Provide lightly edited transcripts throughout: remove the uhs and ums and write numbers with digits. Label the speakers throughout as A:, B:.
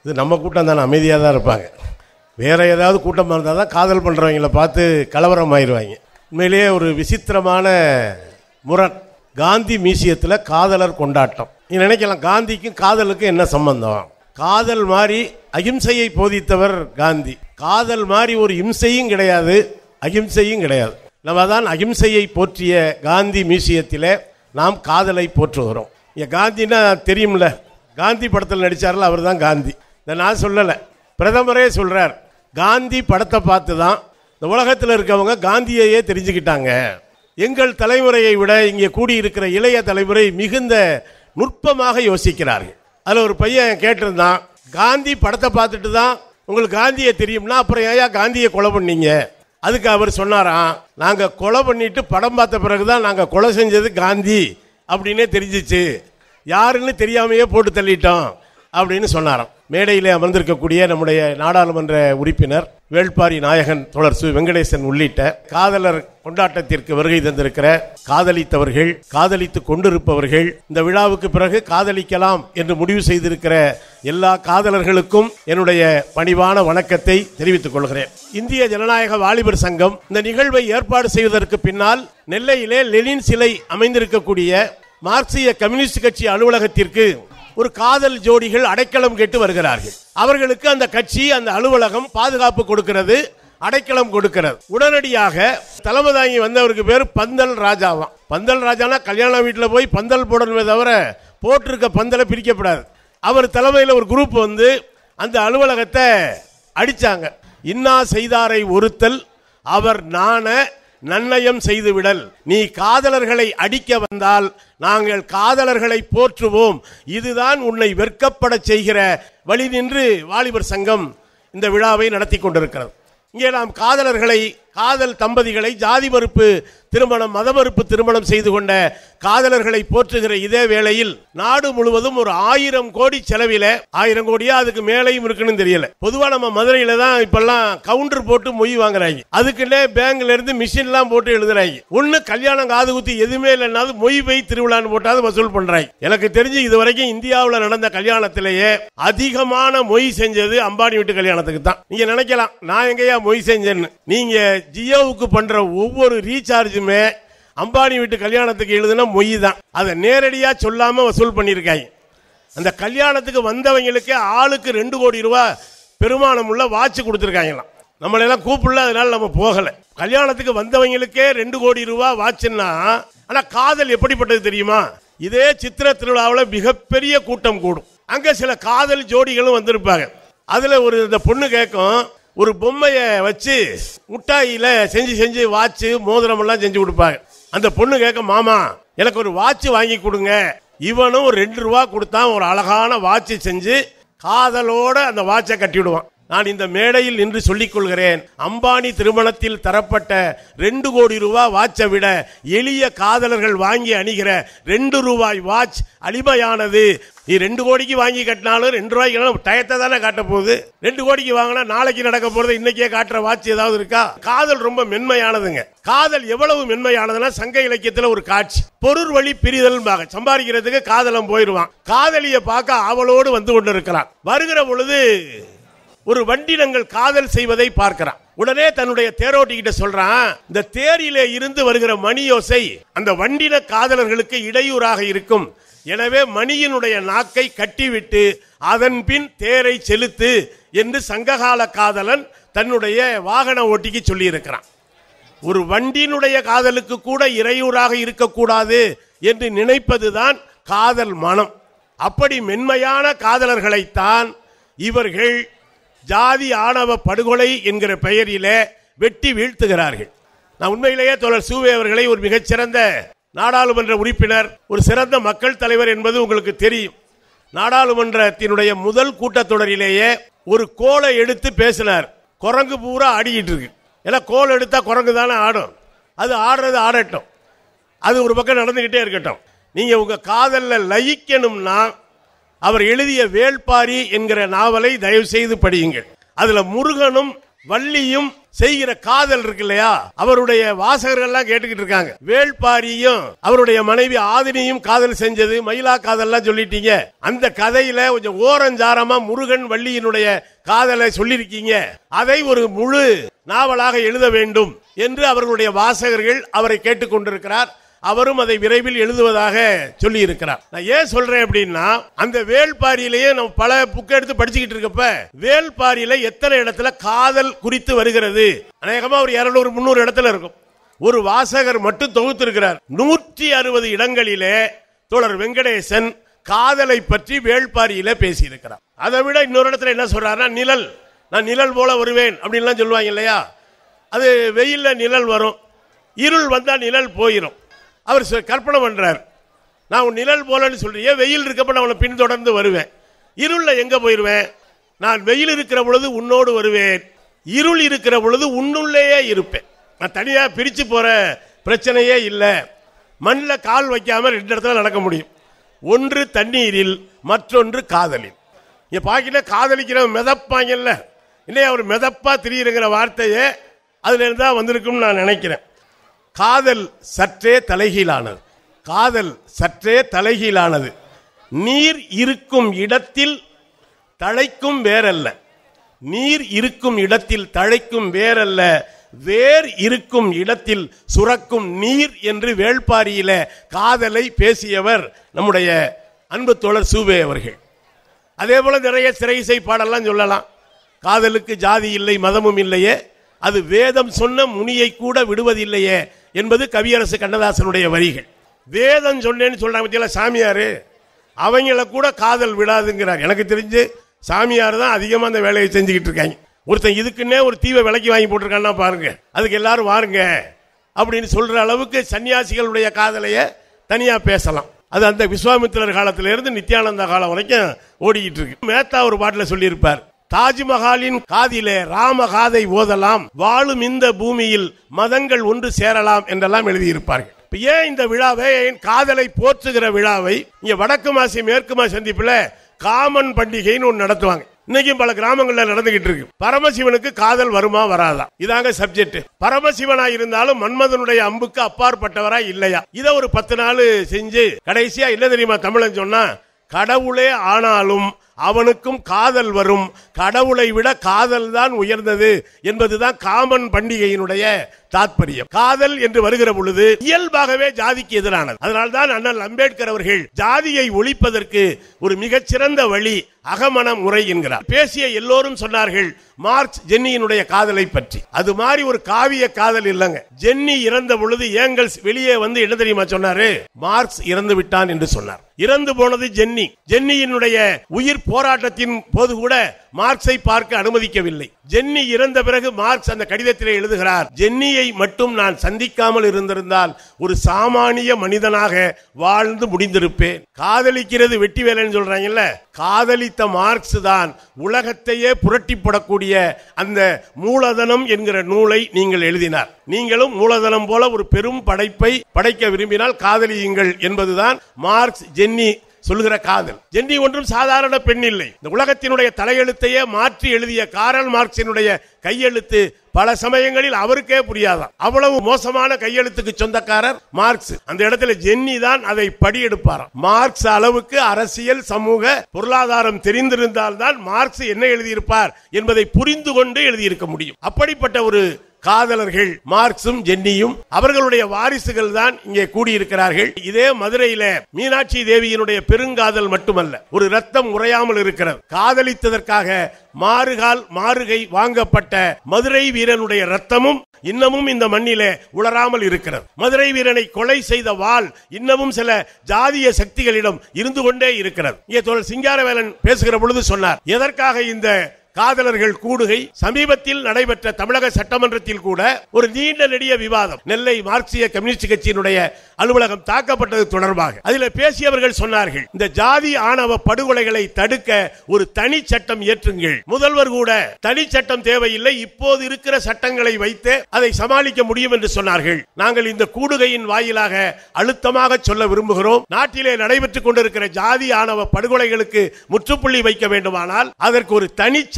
A: இது நம்ம கூட்டம் தானே, அமைதியாக தான் இருப்பாங்க. வேற ஏதாவது கூட்டமாக இருந்தால் தான் காதல் பண்ணுறவங்கள பார்த்து கலவரம் ஆயிடுவாங்க. உண்மையிலேயே ஒரு விசித்திரமான முரண். காந்தி மியூசியத்தில் காதலர் கொண்டாட்டம். நீ நினைக்கலாம் காந்திக்கும் காதலுக்கும் என்ன சம்பந்தம்? காதல் மாதிரி அகிம்சையை போதித்தவர் காந்தி. காதல் மாதிரி ஒரு இம்சையும் கிடையாது, அகிம்சையும் கிடையாது. நம்ம தான் அகிம்சையை போற்றிய காந்தி மியூசியத்தில் நாம் காதலை போற்றுகிறோம். காந்தின்னா தெரியும்ல, காந்தி படத்தில் நடித்தார்ல, அவர் தான் காந்தி. இதை நான் சொல்லலை, பிரதமரே சொல்கிறார். காந்தி படத்தை பார்த்து தான் இந்த உலகத்தில் இருக்கவங்க காந்தியையே தெரிஞ்சுக்கிட்டாங்க. எங்கள் தலைமுறையை விட இங்கே கூடியிருக்கிற இளைய தலைமுறை மிகுந்த நுட்பமாக யோசிக்கிறார்கள். அதில் ஒரு பையன் கேட்டிருந்தான், காந்தி படத்தை பார்த்துட்டு தான் உங்களுக்கு காந்தியை தெரியும்னா அப்புறம் ஏன் காந்தியை கொலை பண்ணீங்க? அதுக்கு அவர் சொன்னாராம், நாங்கள் கொலை பண்ணிட்டு படம் பார்த்த பிறகுதான் நாங்கள் கொலை செஞ்சது காந்தி அப்படின்னே தெரிஞ்சிச்சு, யாருன்னு தெரியாமையே போட்டு தள்ளிட்டோம் அப்படின்னு சொன்னாராம். மேடையிலே அமர்ந்திருக்கக்கூடிய நம்முடைய நாடாளுமன்ற உறுப்பினர் வேள்பாரி நாயகன் தோழர் சு வெங்கடேசன் உள்ளிட்ட காதலர் கொண்டாட்டத்திற்கு வருகை தந்திருக்கிற காதலித்தவர்கள், காதலித்து கொண்டிருப்பவர்கள், இந்த விழாவுக்கு பிறகு காதலிக்கலாம் என்று முடிவு செய்திருக்கிற எல்லா காதலர்களுக்கும் என்னுடைய பணிவான வணக்கத்தை தெரிவித்துக் கொள்கிறேன். இந்திய ஜனநாயக வாலிபர் சங்கம் இந்த நிகழ்வை ஏற்பாடு செய்வதற்கு பின்னால் நெல்லையிலே லெனின் சிலை அமைந்திருக்கக்கூடிய மார்க்சிய கம்யூனிஸ்ட் கட்சி அலுவலகத்திற்கு ஒரு காதல் ஜோடிகள் அடைக்கலம் கேட்டு வருகிறார்கள். அவர்களுக்கு அந்த கட்சி, அந்த அலுவலகம் பாதுகாப்பு கொடுக்கிறது, அடைக்கலம் கொடுக்கிறது. உடனடியாக தலைமை தாங்கி வந்தவருக்கு பேர் பந்தல் ராஜாவாம். பந்தல் ராஜானா கல்யாண வீட்டில் போய் பந்தல் போடணுமே தவிர போட்டிருக்க பந்தலை பிரிக்கப்படாது. அவர் தலைமையில் ஒரு குரூப் வந்து அந்த அலுவலகத்தை அடிச்சாங்க. இன்னா செய்தாரை ஒருத்தல் அவர் நாண நன்னயம் செய்துவிடல். நீ காதலர்களை அடிக்க வந்தால் நாங்கள் காதலர்களை போற்றுவோம், இதுதான் உன்னை வெட்கப்பட செய்கிற வழி நின்று வாலிபர் சங்கம் இந்த விழாவை நடத்தி கொண்டிருக்கிறது. இங்கே நாம் காதலர்களை, காதல் தம்பதிகளை, ஜாதி மறுப்பு திருமணம், மத மறுப்பு திருமணம் செய்து கொண்ட காதலர்களை போற்றுகிற இதே வேளையில் நாடு முழுவதும் ஒரு 1000 கோடி செலவில, 1000 கோடியா அதுக்கு மேலையும் இருக்குன்னு தெரியல. பொதுவா நம்ம மதுரையில தான் இப்பெல்லாம் கவுண்டர் போட்டு மொய் வாங்குறாங்க. அதுக்குன்னே பேங்க்ல இருந்து மிஷின் எல்லாம் போட்டு எழுதுறாங்க. ஒண்ணு கல்யாணம் காது குத்தி எதுவுமே இல்லைன்னாலும் மொய் போய் திருவிழான்னு போட்டாவது வசூல் பண்றாங்க. எனக்கு தெரிஞ்சு இதுவரைக்கும் இந்தியாவில் நடந்த கல்யாணத்திலேயே அதிகமான மொய் செஞ்சது அம்பானி வீட்டு கல்யாணத்துக்கு தான். நீங்க நினைக்கலாம் நான் எங்கேயா மொய் செஞ்சேன்னு. நீங்க ஜியோவுக்கு பண்ற ஒவ்வொரு ரீசார்ஜுமே அம்பானி வீட்டு கல்யாணத்துக்கு எழுதுனா மொய் தான். அதை நேரடியா சொல்லாம வசூல் பண்ணிருக்காங்க. அந்த கல்யாணத்துக்கு வந்தவங்களுக்கு ஆளுக்கு 2 கோடி ரூபாய் பெருமானம் உள்ள வாட்ச் கொடுத்துருக்காங்களாம். நம்மளெல்லாம் கூப்பிடல, அதனால நம்ம போகல. கல்யாணத்துக்கு வந்தவங்களுக்கே 2 கோடி ரூபாய் வாட்ச்னா, ஆனா காதல் எப்படிப்பட்டது தெரியுமா? இதே சித்திர திருவிழாவில் மிகப்பெரிய கூட்டம் கூடும். அங்க சில காதல் ஜோடிகளும் வந்திருப்பாங்க. அதுல ஒரு இந்த பொண்ணு கேட்கும், ஒரு பொம்மைய வச்சு முட்டாயில செஞ்சு வாட்ச் மோதிரம் எல்லாம் செஞ்சு கொடுப்பாங்க. அந்த பொண்ணு கேட்க, மாமா எனக்கு ஒரு வாட்ச் வாங்கி கொடுங்க. இவனும் ஒரு 2 ரூபா கொடுத்தான், ஒரு அழகான வாட்ச் செஞ்சு காதலோட அந்த வாட்சை கட்டிவிடுவான். நான் இந்த மேடையில் நின்று சொல்லிக் கொள்கிறேன், அம்பானி திருமணத்தில் தரப்பட்ட 2 கோடி ரூபாய் வாட்சை விட எளிய காதலர்கள் வாங்கி அணிகிற 2 ரூபாய் வாட்ச் அடிமையானது. நீ 2 கோடிக்கு வாங்கி கட்டினாலும் 2 ரூபாய்க்கு டயத்தை தானே காட்ட போகுது. 2 கோடிக்கு வாங்கினா நாளைக்கு நடக்க போறது இன்னைக்கே காட்டுற வாட்ச் ஏதாவது இருக்கா? காதல் ரொம்ப மென்மையானதுங்க. காதல் எவ்வளவு மென்மையானதுன்னா, சங்க இலக்கியத்தில் ஒரு காட்சி, பொருள் வழி பிரிதல், சம்பாதிக்கிறதுக்கு காதலம் போயிருவான். காதலியை பார்க்க அவளோடு வந்து கொண்டு இருக்கிறான். வருகிற பொழுது ஒரு வண்டினங்கள் காதல் செய்வதை பார்க்கிறான். உடனே தன்னுடைய தேரோட்டிகிட்ட சொல்றான், இந்த தேரிலே இருந்து வருகிற மணியோசை அந்த வண்டின காதலர்களுக்கு இடையூறாக இருக்கும், எனவே மணியினுடைய நாக்கை கட்டிவிட்டு அதன் பின் தேரை செலுத்து என்று சங்ககால காதலன் தன்னுடைய வாகன ஓட்டிக்கு சொல்லி இருக்கிறான். ஒரு வண்டியினுடைய காதலுக்கு கூட இடையூறாக இருக்கக்கூடாது என்று நினைப்பதுதான் காதல் மனம். அப்படி மென்மையான காதலர்களைத்தான் இவர்கள் ஜாதி ஆணவ படுகொலை என்கிற பெயரிலே வெட்டி வீழ்த்துகிறார்கள். நான் உண்மையிலேயே தோழர் சூவே அவர்களை ஒரு மிகச்சிறந்த நாடாளுமன்ற உறுப்பினர், ஒரு சிறந்த மக்கள் தலைவர் என்பது உங்களுக்கு தெரியும். நாடாளுமன்றத்தினுடைய முதல் கூட்டத்தொடரிலேயே ஒரு கோலை எடுத்து பேசினார். குரங்கு பூரா ஆடிக்கிட்டு இருக்கு. எல்லாம் கோல் எடுத்தா குரங்கு தானே ஆடும். அது ஆடுறது ஆடட்டும், அது ஒரு பக்கம் நடந்துகிட்டே இருக்கட்டும். நீங்க உங்க காதல்ல லயிக்கணும்னா அவர் எழுதிய வேள்பாரி என்கிற நாவலை தயவு செய்து படியுங்கள். அதுல முருகனும் வள்ளியும் செய்கிற காதல் இருக்கு இல்லையா, அவருடைய வாசகர்கள் எல்லாம் கேட்டுக்கிட்டு இருக்காங்க. வேள்பாரியும் அவருடைய மனைவி ஆதினியும் காதல் செஞ்சது மயிலா காதல்லாம் சொல்லிட்டீங்க. அந்த கதையில கொஞ்சம் ஓரஞ்சாரமா முருகன் வள்ளியினுடைய காதலை சொல்லிருக்கீங்க. அதை ஒரு முழு நாவலாக எழுத வேண்டும் என்று அவர்களுடைய வாசகர்கள் அவரை கேட்டுக்கொண்டிருக்கிறார். அவரும் அதை விரைவில் எழுதுவதாக சொல்லி இருக்கிறார். நான் ஏன் சொல்றேன் அப்படின்னா, அந்த வேள்பாரியிலேயே நம்ம பல புக் எடுத்து படிச்சுக்கிட்டு இருக்கப்ப வேள்பாரியில எத்தனை இடத்துல காதல் குறித்து வருகிறது, அநேகமா ஒரு 200-300 இடத்துல இருக்கும். ஒரு வாசகர் மட்டும் தொகுத்து இருக்கிறார். 160 இடங்களிலே தோழர் வெங்கடேசன் காதலை பற்றி வேள்பாரியில பேசி இருக்கிறார். அதை விட இன்னொரு இடத்துல என்ன சொல்றாருன்னா, நிழல், நான் நிழல் போல வருவேன் அப்படின்லாம் சொல்லுவாங்க இல்லையா, அது வெயில்ல நிழல் வரும், இருள் வந்தா நிழல் போயிடும். அவர் கற்பனை பண்றார், நான் உன் நிழல் போலன்னு சொல்றீங்க, வெயில் இருக்கப்ப நான் உன்னை பின்தொடர்ந்து வருவேன், இருள்ல எங்க போயிருவேன், நான் வெயில் இருக்கிற பொழுது உன்னோடு வருவேன், இருள் இருக்கிற பொழுது உன்னுள்ளேயே இருப்பேன், நான் தனியா பிரிச்சு போற பிரச்சனையே இல்லை. மண்ணில் கால் வைக்காம 2 இடத்துல நடக்க முடியும், ஒன்று தண்ணீரில், மற்றொன்று காதலில். இங்க பாக்கில காதலிக்கிற மிதப்பாங்கல்ல, இல்லையா, அவர் மிதப்பா திரியிற வார்த்தையே அதுல இருந்தா வந்திருக்கும் நான் நினைக்கிறேன். காதல் சற்றே தலைகீழானது, காதல் சற்றே தலைகீழானது. நீர் இருக்கும் இடத்தில் தழைக்கும் வேரல்ல, நீர் இருக்கும் இடத்தில் தழைக்கும் வேரல்ல, வேர் இருக்கும் இடத்தில் சுரக்கும் நீர் என்று வேள்பாரியில காதலை பேசியவர் நம்முடைய அன்பு தோழர் சூவே அவர்கள். அதே போல நிறைய சிறை இசை பாடலாம் சொல்லலாம். காதலுக்கு ஜாதி இல்லை மதமும் இல்லையே, அது வேதம் சொன்ன முனியை கூட விடுவதில்லையே என்பது கவியரசு கண்ணதாசனுடைய வரிகள். வேதம் சொன்னேன்னு சொல்றாங்க சாமியாரு, அவங்கள கூட காதல் விடாதுங்கிறார். எனக்கு தெரிஞ்சு சாமியார் தான் அதிகமா அந்த வேலையை செஞ்சுக்கிட்டு இருக்காங்க. ஒருத்தன் இதுக்குன்னே ஒரு தீவை விலைக்கு வாங்கி போட்டிருக்கான்னா பாருங்க, அதுக்கு எல்லாரும் வாருங்க அப்படின்னு சொல்ற அளவுக்கு சன்னியாசிகளுடைய காதலைய தனியா பேசலாம். அது அந்த விஸ்வாமித்திரர் காலத்திலிருந்து நித்யானந்தா காலம் வரைக்கும் ஓடிக்கிட்டு இருக்கு. மேத்தா ஒரு பாட்டில் சொல்லி இருப்பார், தாஜ்மஹாலின் காதிலே ராமகாதை ஓதலாம், வாழும் இந்த பூமியில் மதங்கள் ஒன்று சேரலாம் என்றெல்லாம் எழுதியிருப்பார்கள். ஏன் இந்த விழாவை, காதலை போற்றுகிற விழாவை இங்க வடக்கு மாசி மேற்கு மாசி சந்திப்புல காமன் பண்டிகைன்னு ஒன்று நடத்துவாங்க. இன்னைக்கும் பல கிராமங்கள்ல நடந்துகிட்டு இருக்கு. பரமசிவனுக்கு காதல் வருமா வராதா, இதாங்க சப்ஜெக்ட். பரமசிவனா இருந்தாலும் மன்மதனுடைய அம்புக்கு அப்பாற்பட்டவரா இல்லையா, இத ஒரு 10 நாள் செஞ்சு கடைசியா என்ன தெரியுமா தமிழன் சொன்னா, கடவுளே ஆனாலும் அவனுக்கும் காதல் வரும், கடவுளை விட காதல் தான் உயர்ந்தது என்பதுதான் காமன் பண்டிகையினுடைய தாற்பயம். காதல் என்று வருகிற பொழுது இயல்பாகவே ஜாதிக்கு எதிரானது. அதனால்தான் அண்ணல் அம்பேத்கர் அவர்கள் ஜாதியை ஒழிப்பதற்கு ஒரு மிகச்சிறந்த வழி அகமண முறை என்கிறார். பேசிய எல்லோரும் சொன்னார்கள் மார்க்ஸ் ஜென்னியினுடைய காதலை பற்றி. அது மாதிரி ஒரு காவிய காதல் இல்லங்க. ஜென்னி இறந்த பொழுது ஏங்கல்ஸ் வெளியே வந்து என்ன தெரியுமா சொன்னாரு, மார்க்ஸ் இறந்து விட்டான் என்று சொன்னார். இறந்து போனது ஜென்னி. ஜென்னியினுடைய உயிர் போராட்டத்தின் போது கூட மார்க்ஸை பார்க்க அனுமதிக்கவில்லை. ஜென்னி இறந்த பிறகு மார்க்ஸ் அந்த கடிதத்திலே எழுதுகிறார், ஜென்னியை மட்டும் நான் சந்திக்காமல் இருந்திருந்தால் ஒரு சாமானிய மனிதனாக வாழ்ந்து முடிந்திருப்பேன். காதலிக்கிறது வெட்டி வேலைன்னு சொல்றாங்கல்ல, காதலித்த மார்க்ஸ் தான் உலகத்தையே புரட்டி போடக்கூடிய அந்த மூலதனம் என்கிற நூலை நீங்கள் எழுதினார். நீங்களும் மூலதனம் போல ஒரு பெரும் படைப்பை படைக்க விரும்பினால் காதலியுங்கள் என்பதுதான் மார்க்ஸ் ஜென்னி சொல்லுகிற காதல். ஜென்னி ஒன்றும் சாதாரண பெண் இல்லை. இந்த உலகத்தினுடைய தலையெழுத்தையே மாற்றி எழுதிய காரல் மார்க்சினுடைய கையெழுத்து பல சமயங்களில் அவருக்கே புரியாதான். அவ்வளவு மோசமான கையெழுத்துக்கு சொந்தக்காரர் மார்க்ஸ். அந்த இடத்துல ஜென்னி தான் அதை படியெடுப்பாராம். மார்க்ஸ் அளவுக்கு அரசியல் சமூக பொருளாதாரம் தெரிந்திருந்தால் தான் மார்க்ஸ் என்ன எழுதியிருப்பார் என்பதை புரிந்து கொண்டு எழுதியிருக்க முடியும். அப்படிப்பட்ட ஒரு காதலர்கள் மார்க்சும் ஜென்னியும், அவர்களுடைய வாரிசுகள் தான் இங்கே கூடியிருக்கிறார்கள். இதே மதுரையில மீனாட்சி தேவியினுடைய பெருங்காதல் மட்டுமல்ல, ஒரு ரத்தம் உறையாமல் இருக்கிறது. காதலித்ததற்காக மாறுகால் மாறுகை வாங்கப்பட்ட மதுரை வீரனுடைய ரத்தமும் இன்னமும் இந்த மண்ணிலே உலராமல் இருக்கிறது. மதுரை வீரனை கொலை செய்த வாள் இன்னமும் சில ஜாதிய சக்திகளிடம் இருந்து கொண்டே இருக்கிறது. இங்கே தோழர் சிங்காரவேலன் பேசுகிற பொழுது சொன்னார், எதற்காக இந்த காதலர்கள் கூடுகை. சமீபத்தில் நடைபெற்ற தமிழக சட்டமன்றத்தில் கூட ஒரு நீண்ட நெடிய விவாதம், நெல்லை மார்க்சிய கம்யூனிஸ்ட் கட்சியினுடைய அலுவலகம் தாக்கப்பட்டது தொடர்பாக. அதில் பேசியவர்கள் சொன்னார்கள், இந்த ஜாதி ஆணவ படுகொலைகளை தடுக்க ஒரு தனி சட்டம் இயற்றுங்கள். முதல்வர் கூட தனி சட்டம் தேவையில்லை, இப்போது இருக்கிற சட்டங்களை வைத்து அதை சமாளிக்க முடியும் என்று சொன்னார்கள். நாங்கள் இந்த கூடுகையின் வாயிலாக அழுத்தமாக சொல்ல விரும்புகிறோம், நாட்டிலே நடைபெற்றுக் கொண்டிருக்கிற ஜாதி ஆணவ படுகொலைகளுக்கு முற்றுப்புள்ளி வைக்க வேண்டுமானால் அதற்கு ஒரு தனி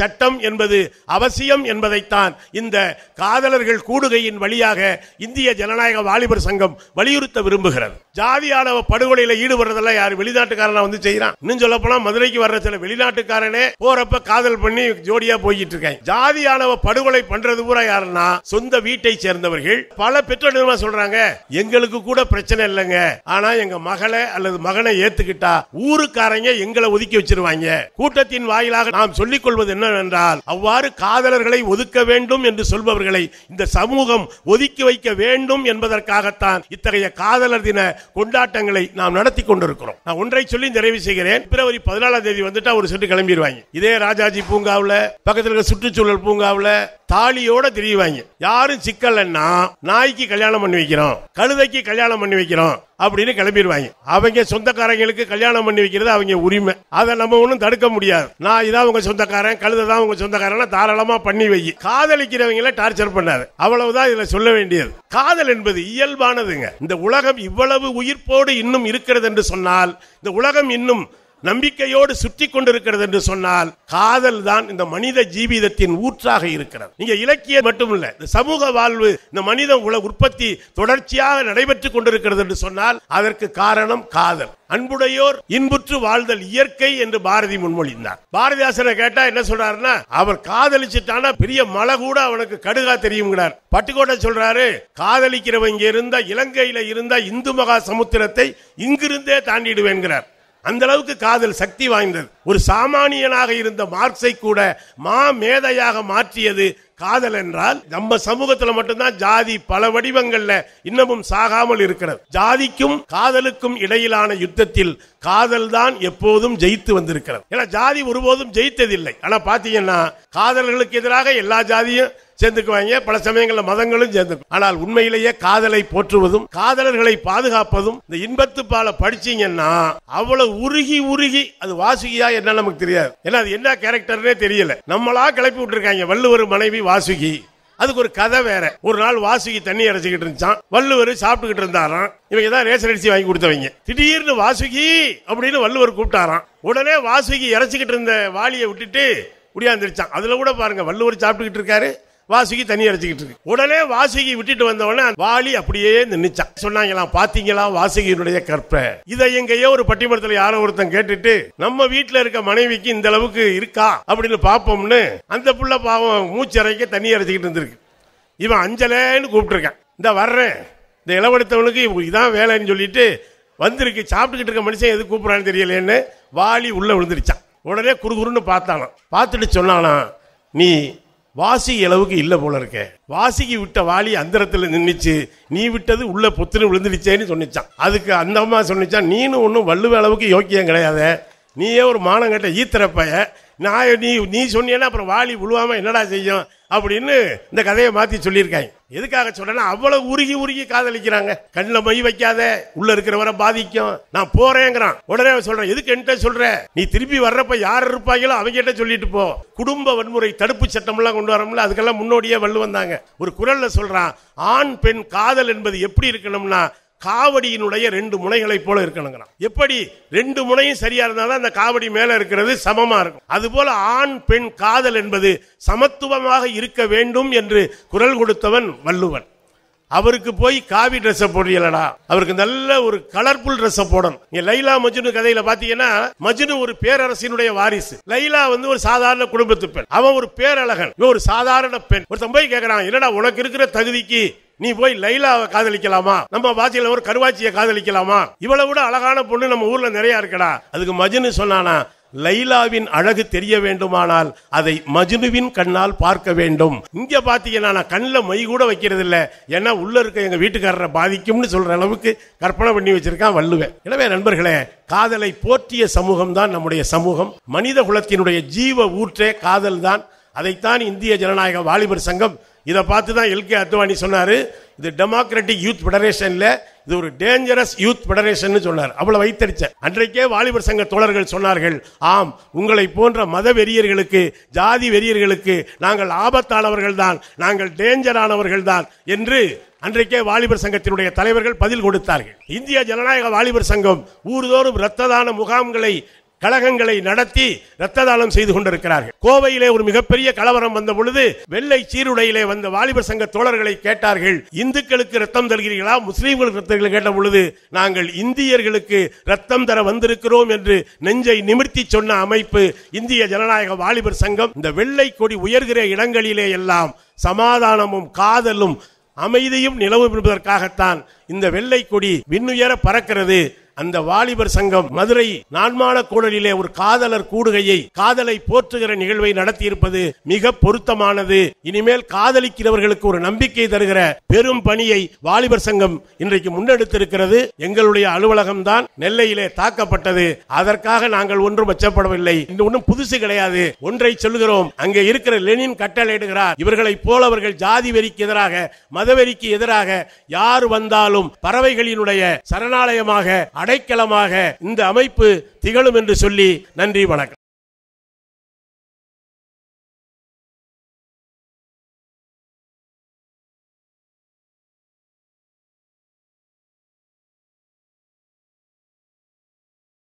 A: சட்டம் என்பது அவசியம் என்பதைத்தான் இந்த காதலர்கள் கூடுகையின் வழியாக இந்திய ஜனநாயக வாலிபர் சங்கம் வலியுறுத்த விரும்புகிறது. ஜாதியானவ படுகொலையில் ஈடுபடுறதெல்லாம் யாரு வெளிநாட்டுக்காரனா வந்து செய்யறான். இன்னும் சொல்ல போனா மதுரைக்கு வர்ற சில வெளிநாட்டுக்காரனே போறப்ப காதல் பண்ணி ஜோடியா போயிட்டு இருக்காங்க. ஜாதியானவ படுகொலை பண்றது பூரா யாருன்னா சொந்த வீட்டை சேர்ந்தவர்கள். பல பெற்றோர் சொல்றாங்க, எங்களுக்கு கூட பிரச்சனை இல்லைங்க, ஆனா எங்க மகளை அல்லது மகனை ஏத்துக்கிட்டா ஊருக்காரங்க எங்களை ஒதுக்கி வச்சிருவாங்க. கூட்டத்தின் வாயிலாக நாம் சொல்லிக் கொள்வது என்னவென்றால், அவ்வாறு காதலர்களை ஒதுக்க வேண்டும் என்று சொல்பவர்களை இந்த சமூகம் ஒதுக்கி வைக்க வேண்டும் என்பதற்காகத்தான் இத்தகைய காதலர் தின கொண்டாட்டங்களை நாம் நடத்தி கொண்டிருக்கிறோம். நான் ஒன்றை சொல்லி நிறைவு செய்கிறேன். பிப்ரவரி 14ஆம் தேதி வந்துட்டா ஒரு செட்டு கிளம்பிடுவாங்க. இதே ராஜாஜி பூங்காவில் பக்கத்தில் இருக்க சுற்றுச்சூழல் பூங்காவில் தாலியோட திரிவாங்க. யாரும் சிக்கலன்னா நாய்க்கு கல்யாணம் பண்ணி வைக்கிறோம், கழுதைக்கு கல்யாணம் பண்ணி வைக்கிறோம் அப்படின்னு கிளம்பிடுவாங்க. அவங்க சொந்தக்காரங்களுக்கு கல்யாணம் பண்ணி வைக்கிறது அவங்க உரிமை, அதை நம்ம ஒன்றும் தடுக்க முடியாது. நான் இதான் உங்க சொந்தக்காரன், கழுதை தான் உங்க சொந்தக்காரன், தாராளமா பண்ணி வை. காதலிக்கிறவங்களை டார்ச்சர் பண்ணாது, அவ்வளவுதான் இதுல சொல்ல வேண்டியது. காதல் என்பது இயல்பானதுங்க. இந்த உலகம் இவ்வளவு உயிர்ப்போடு இன்னும் இருக்கிறது என்று சொன்னால், இந்த உலகம் இன்னும் நம்பிக்கையோடு சுற்றி கொண்டிருக்கிறது என்று சொன்னால், காதல் தான் இந்த மனித ஜீவிதத்தின் ஊற்றாக இருக்கிறது. நீங்க இலக்கியம் மட்டுமல்ல, இந்த சமூக வாழ்வு, இந்த மனித உற்பத்தி தொடர்ச்சியாக நடைபெற்றுக் கொண்டிருக்கிறது என்று சொன்னால் அதற்கு காரணம் காதல். அன்புடையோர் இன்புற்று வாழ்தல் இயற்கை என்று பாரதி முன்மொழிந்தார். பாரதிதாசனை கேட்டா என்ன சொல்றாருன்னா, அவர் காதலிச்சுட்டானா பெரிய மலை கூட அவனுக்கு கடுகா தெரியுங்கிறார். பட்டுக்கோட்டை சொல்றாரு, காதலிக்கிறவங்க இருந்தா இலங்கையில இருந்தா இந்து மகா சமுத்திரத்தை இங்கிருந்தே தாண்டிடுவேன்கிறார். அந்த அளவுக்கு காதல் சக்தி வாய்ந்தது. ஒரு சாமானியனாக இருந்த மார்க்ஸை கூட மா மேதையாக மாற்றியது காதல் என்றால், நம்ம சமூகத்தில் மட்டும்தான் ஜாதி பல வடிவங்கள்ல இன்னமும் சாகாமல் இருக்கிறது. ஜாதிக்கும் காதலுக்கும் இடையிலான யுத்தத்தில் காதல் தான் எப்போதும் ஜெயித்து வந்திருக்கிறது. ஏன்னா ஜாதி ஒருபோதும் ஜெயித்ததில்லை. ஆனா பாத்தீங்கன்னா காதலர்களுக்கு எதிராக எல்லா ஜாதியும் சேர்ந்துக்குவாங்க, பல சமயங்களில் மதங்களும் சேர்ந்துக்கும். ஆனால் உண்மையிலேயே காதலை போற்றுவதும் காதலர்களை பாதுகாப்பதும் இந்த இன்பத்து பால படிச்சீங்கன்னா அவ்வளவு உருகி உருகி, அது வாசுகியா என்ன நமக்கு தெரியாது, ஏன்னா அது என்ன கேரக்டர்னே தெரியல. நம்மளா கிளப்பி விட்டுருக்காங்க. வள்ளுவர் மனைவி வாசுகி, அதுக்கு ஒரு கதை வேற. ஒரு நாள் வாசுகி தண்ணி அரைச்சிக்கிட்டு இருந்துச்சான், வள்ளுவர் சாப்பிட்டுக்கிட்டு இருந்தாராம். இவங்க தான் ரேஷன் அரிசி வாங்கி கொடுத்தவங்க. திடீர்னு வாசுகி அப்படின்னு வள்ளுவர் கூப்பிட்டாராம். உடனே வாசுகி இறைச்சிக்கிட்டு இருந்த வாளியை விட்டுட்டு உடையாந்துருச்சான். அதுல கூட பாருங்க, வள்ளுவர் சாப்பிட்டுக்கிட்டு இருக்காரு, வாசுகி தண்ணி அரைச்சிக்கிட்டு இருக்கு. உடனே வாசுகி விட்டுட்டு வந்தவொடனே வாளி அப்படியே நின்னுச்சான். சொன்னாங்களாம், பாத்தீங்களா வாசுகியினுடைய கற்ப. இதை எங்கேயோ ஒரு பட்டிமன்றத்தில் யாரோ ஒருத்தன் கேட்டுட்டு, நம்ம வீட்டுல இருக்க மனைவிக்கு இந்த அளவுக்கு இருக்கா அப்படின்னு பாப்போம்னு அந்த புள்ள பாவம் மூச்சரைக்க தண்ணி அரைச்சிக்கிட்டு இருந்திருக்கு. இவன் அஞ்சலேன்னு கூப்பிட்டு இருக்கான். இந்த வர்றேன், இந்த இளவெடுத்தவனுக்கு இதான் வேலைன்னு சொல்லிட்டு வந்திருக்கு. சாப்பிட்டுக்கிட்டு இருக்க மனுஷன் எது கூப்பிடறான்னு தெரியலேன்னு வாளி உள்ள விழுந்துருச்சான். உடனே குறுகுறுன்னு பார்த்தானாம். பார்த்துட்டு சொன்னானா, நீ வாசிக்கு அளவுக்கு இல்ல போல இருக்க. வாசிக்கு விட்ட வாளி அந்தரத்துல நின்னுச்சு, நீ விட்டது உள்ள பொத்துன்னு விழுந்துடுச்சேன்னு சொன்னிச்சான். அதுக்கு அந்த அம்மா சொன்னிச்சான், நீனும் ஒன்னும் வள்ளுவ அளவுக்கு யோக்கியம் கிடையாது, நீயே ஒரு மானங்கட்ட ஈத்திரப்பைய. நான் நீ சொன்னீன்னா அப்புறம் வாளி விழுவாம என்னடா செய்யும் அப்படின்னு இந்த கதையை மாத்தி சொல்லியிருக்காங்க. எதுக்காக சொல்றேன்னா, அவ்வளவு உருகி உருகி காதலிக்கிறாங்க. கண்ணில் மை வைக்காத, உள்ள இருக்கிறவரை பாதிக்கும், நான் போறேங்கிறான். உடனே சொல்றேன், எதுக்கு என்கிட்ட சொல்ற, நீ திருப்பி வர்றப்ப யார் இருப்பாங்களோ அவங்க கிட்ட சொல்லிட்டு போ. குடும்ப வன்முறை தடுப்பு சட்டம் எல்லாம் கொண்டு வரோம்ல, அதுக்கெல்லாம் முன்னோடியே வள்ளுவன் தாங்க. ஒரு குரல்ல சொல்றான், ஆண் பெண் காதல் என்பது எப்படி இருக்கணும்னா காவடியினுடைய 2 முனைகளை போல இருக்கணும். எப்படி 2 முனையும் சரியா இருந்தாலும் அந்த காவடி மேல இருக்கிறது சமமா இருக்கும். அதுபோல ஆண் பெண் காதல் என்பது சமத்துவமாக இருக்க வேண்டும் என்று குரல் கொடுத்தவன் வள்ளுவன். அவருக்கு போய் காவி ட்ரெஸ் போடுறீங்களா, அவருக்கு நல்ல ஒரு கலர்ஃபுல் ட்ரெஸ் போடணும். லைலா மஜ்னு கதையில பாத்தீங்கன்னா, மஜ்னு ஒரு பேரரசினுடைய வாரிசு, லைலா ஒரு சாதாரண குடும்பத்து பெண், அவன் ஒரு பேரழகன், இவன் ஒரு சாதாரண பெண். ஒருத்தன் போய் கேட்கறான், என்னடா உனக்கு இருக்கிற தகுதிக்கு நீ போய் லைலாவை காதலிக்கலாமா, நம்ம பாத்தியில ஒரு கருவாச்சியை காதலிக்கலாமா, இவ்வளவு விட அழகான பொண்ணு நம்ம ஊர்ல நிறைய இருக்கடா. அதுக்கு மஜ்னு சொன்னானா, லைலாவின் அழகு தெரிய வேண்டுமானால் அதை மஜ்னுவின் கண்ணால் பார்க்க வேண்டும். இங்க பாத்தீங்கன்னா நான் கண்ணில் மை கூட வைக்கிறது இல்ல, ஏன்னா உள்ள இருக்க எங்க வீட்டுக்காரரை பாதிக்கும்னு சொல்ற அளவுக்கு கற்பனை பண்ணி வச்சிருக்கான் வள்ளுவன். எனவே நண்பர்களே, காதலை போற்றிய சமூகம் தான் நம்முடைய சமூகம். மனித குலத்தினுடைய ஜீவ ஊற்றே காதல் தான். அதைத்தான் இந்திய ஜனநாயக வாலிபர் சங்கம், இதை பார்த்து தான் எல்கே அத்வானி சொன்னாரு, இது டெமோக்ராட்டிக் யூத் ஃபெடரேஷன்ல இது ஒரு டேஞ்சரஸ் யூத் ஃபெடரேஷன் சொன்னார். அவ்வளவு வைத்தறிச்ச. அன்றைக்கே வாலிபர் சங்க தோழர்கள் சொன்னார்கள், ஆம், உங்களை போன்ற மத வெறியர்களுக்கு, ஜாதி வெறியர்களுக்கு நாங்கள் ஆபத்தானவர்கள் தான், நாங்கள் டேஞ்சரானவர்கள் தான் என்று அன்றைக்கே வாலிபர் சங்கத்தினுடைய தலைவர்கள் பதில் கொடுத்தார்கள். இந்திய ஜனநாயக வாலிபர் சங்கம் ஊர்தோறும் இரத்த தான முகாம்களை கழகங்களை நடத்தி ரத்த தானம் செய்து கொண்டிருக்கிறார்கள். கோவையிலே ஒரு மிகப்பெரிய கலவரம் வந்த பொழுது வெள்ளை சீருடையிலே வந்த வாலிபர் சங்க தோழர்களை கேட்டார்கள், இந்துக்களுக்கு ரத்தம் தருகிறீர்களா, முஸ்லீம்களுக்கு ரத்தம் கேட்ட பொழுது நாங்கள் இந்தியர்களுக்கு ரத்தம் தர வந்திருக்கிறோம் என்று நெஞ்சை நிமிர்த்தி சொன்ன அமைப்பு இந்திய ஜனநாயக வாலிபர் சங்கம். இந்த வெள்ளை கொடி உயர்கிற இடங்களிலே எல்லாம் சமாதானமும் காதலும் அமைதியும் நிலவும் என்பதற்காகத்தான் இந்த வெள்ளை கொடி விண்ணுயர பறக்கிறது. அந்த வாலிபர் சங்கம் மதுரை நான்மான கூடலிலே ஒரு காதலர் கூடுகையை, காதலை போற்றுகிற நிகழ்வை நடத்தியிருப்பது மிக பொருத்தமானது. இனிமேல் காதலிக்கிறவர்களுக்கு ஒரு நம்பிக்கை தருகிற பெரும் பணியை வாலிபர் சங்கம் இன்றைக்கு முன்னெடுத்திருக்கிறது. எங்களுடைய அலுவலகம் தான் நெல்லையிலே தாக்கப்பட்டது. அதற்காக நாங்கள் ஒன்றும் அச்சப்படவில்லை. இந்த ஒன்றும் புதுசு கிடையாது. ஒன்றை சொல்லுகிறோம், அங்கே இருக்கிற லெனின் கட்டளையிடுகிறார், இவர்களை போலவர்கள் ஜாதி வெறிக்கு எதிராக, மதவெறிக்கு எதிராக யார் வந்தாலும் பறவைகளினுடைய சரணாலயமாக, அடைக்கலமாக இந்த அமைப்பு திகழும் என்று சொல்லி நன்றி, வணக்கம்.